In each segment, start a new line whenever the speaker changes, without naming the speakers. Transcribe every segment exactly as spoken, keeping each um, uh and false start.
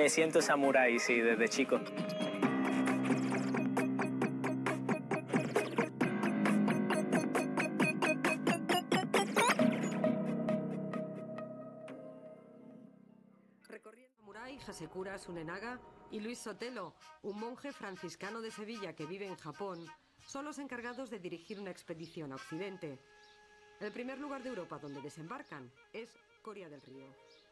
siento samurái, sí, desde chico.
Recorriendo samurái, Hasekura Tsunenaga y Luis Sotelo, un monje franciscano de Sevilla que vive en Japón, son los encargados de dirigir una expedición a Occidente. El primer lugar de Europa donde desembarcan es Coria del Río.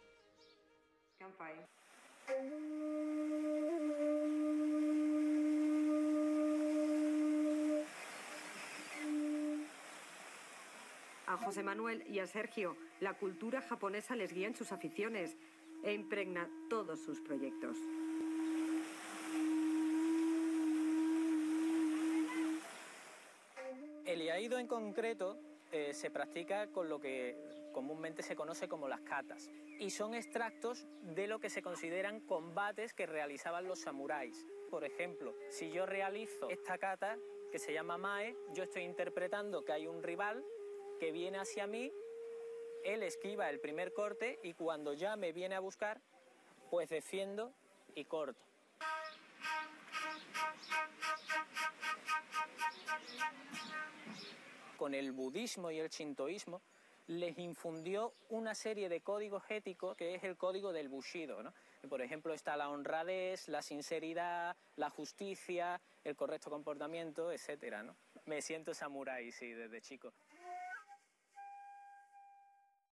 A José Manuel y a Sergio, la cultura japonesa les guía en sus aficiones e impregna todos sus proyectos.
El iaido en concreto eh, se practica con lo que comúnmente se conoce como las katas, y son extractos de lo que se consideran combates que realizaban los samuráis. Por ejemplo, si yo realizo esta kata que se llama mae, yo estoy interpretando que hay un rival que viene hacia mí, él esquiva el primer corte y cuando ya me viene a buscar, pues defiendo y corto. Con el budismo y el shintoísmo les infundió una serie de códigos éticos que es el código del bushido, ¿no? Por ejemplo, está la honradez, la sinceridad, la justicia, el correcto comportamiento, etcétera, ¿no? Me siento samurái, sí, desde chico.